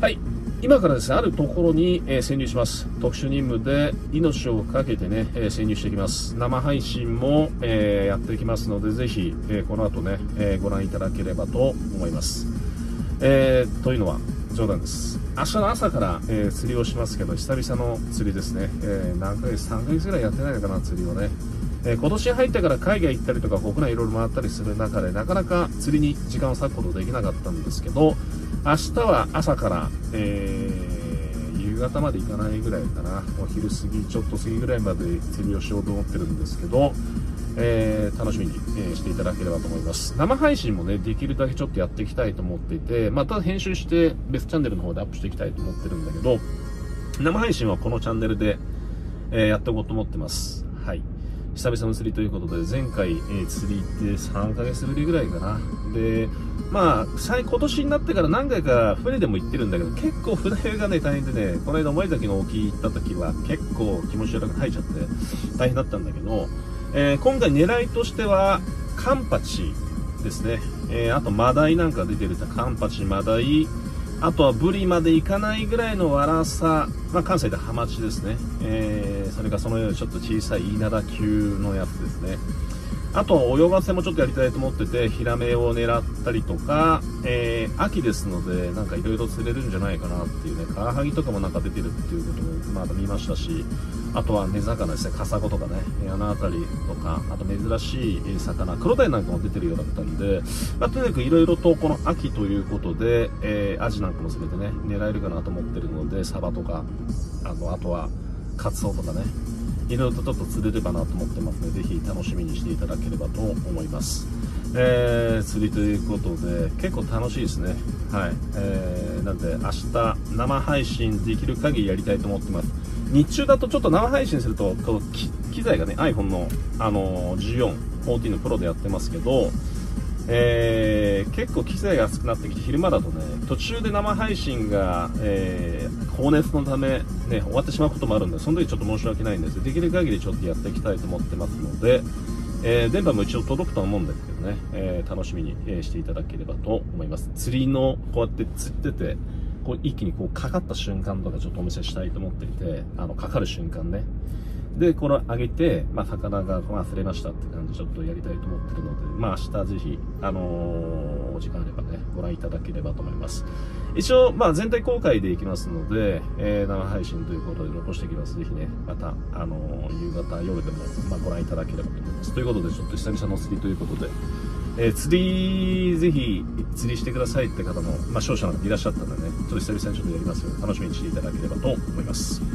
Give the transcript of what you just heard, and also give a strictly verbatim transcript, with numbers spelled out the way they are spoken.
はい、今からですね、あるところに、えー、潜入します。特殊任務で命をかけてね、えー、潜入していきます。生配信も、えー、やっていきますので、ぜひ、えー、この後ね、えー、ご覧いただければと思います。えー、というのは冗談です。明日の朝から、えー、釣りをしますけど、久々の釣りですね。えー、何ヶ月、さんかげつぐらいやってないのかな、釣りをね。えー、今年入ってから海外行ったりとか、国内いろいろ回ったりする中で、なかなか釣りに時間を割くことできなかったんですけど、明日は朝から、えー、夕方まで行かないぐらいかな、お昼過ぎ、ちょっと過ぎぐらいまで釣りをしようと思ってるんですけど、えー、楽しみに、えー、していただければと思います。生配信もね、できるだけちょっとやっていきたいと思っていて、また編集して別チャンネルの方でアップしていきたいと思ってるんだけど、生配信はこのチャンネルで、えー、やっていこうと思ってます。はい。久々の釣りということで、前回、えー、釣り行ってさんかげつぶりぐらいかな。で、まあ、今年になってから何回か船でも行ってるんだけど、結構船がね、大変でね、この間、森崎の沖行った時は結構気持ち悪く吐いちゃって大変だったんだけど、えー、今回狙いとしては、カンパチですね。えー、あとマダイなんか出てるカンパチ、マダイ、あとはブリまでいかないぐらいのワラサ、まあ関西でハマチですね。えー、それがそのようにちょっと小さいイナダ級のやつですね。あと泳がせもちょっとやりたいと思ってて、ヒラメを狙ったりとか、えー、秋ですので、なんかいろいろ釣れるんじゃないかなっていうね、カワハギとかもなんか出てるっていうこともまだ見ましたし、あとは根魚ですね、カサゴとかね、あのあたりとか、あと珍しい魚、クロダイなんかも出てるようだったんで、まあ、とにかくいろいろとこの秋ということで、えー、アジなんかも全てね、狙えるかなと思ってるので、サバとか、あの、あとはカツオとかね、いろいろとちょっと釣れればなと思ってますので、ぜひ楽しみにしていただければと思います。えー、釣りということで、結構楽しいですね。はい。えー、なんで明日生配信できる限りやりたいと思ってます。日中だとちょっと生配信すると、こう機材がね、iPhone の、あのー、じゅうよん、じゅうよんのプロでやってますけど、えー、結構機材が熱くなってきて、昼間だとね、途中で生配信が、えー、高熱のため、ね、終わってしまうこともあるんで、その時ちょっと申し訳ないんです。できる限りちょっとやっていきたいと思ってますので、えー、電波も一応届くと思うんですけどね、えー、楽しみに、えー、していただければと思います。釣りの、こうやって釣ってて、こう一気にこうかかった瞬間とかちょっとお見せしたいと思っていて、あの、かかる瞬間ね。で、これを上げて、まあ、魚が忘れましたって感じでちょっとやりたいと思ってるので、まあ、明日ぜひ、あのー、お時間あればね、ご覧いただければと思います。一応、まあ、全体公開でいきますので、えー、生配信ということで残していきます。ぜひね、また、あのー、夕方、夜でも、まあ、ご覧いただければと思います。ということで、ちょっと久々の釣りということで、えー、釣り、ぜひ、釣りしてくださいって方も、まあ、少々なんかいらっしゃったのでね、ちょっと久々にちょっとやりますので、楽しみにしていただければと思います。